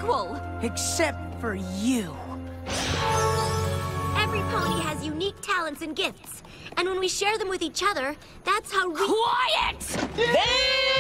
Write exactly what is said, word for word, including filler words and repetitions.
equal! Except for you. Every pony has unique talents and gifts. And when we share them with each other, that's how we- Quiet! There!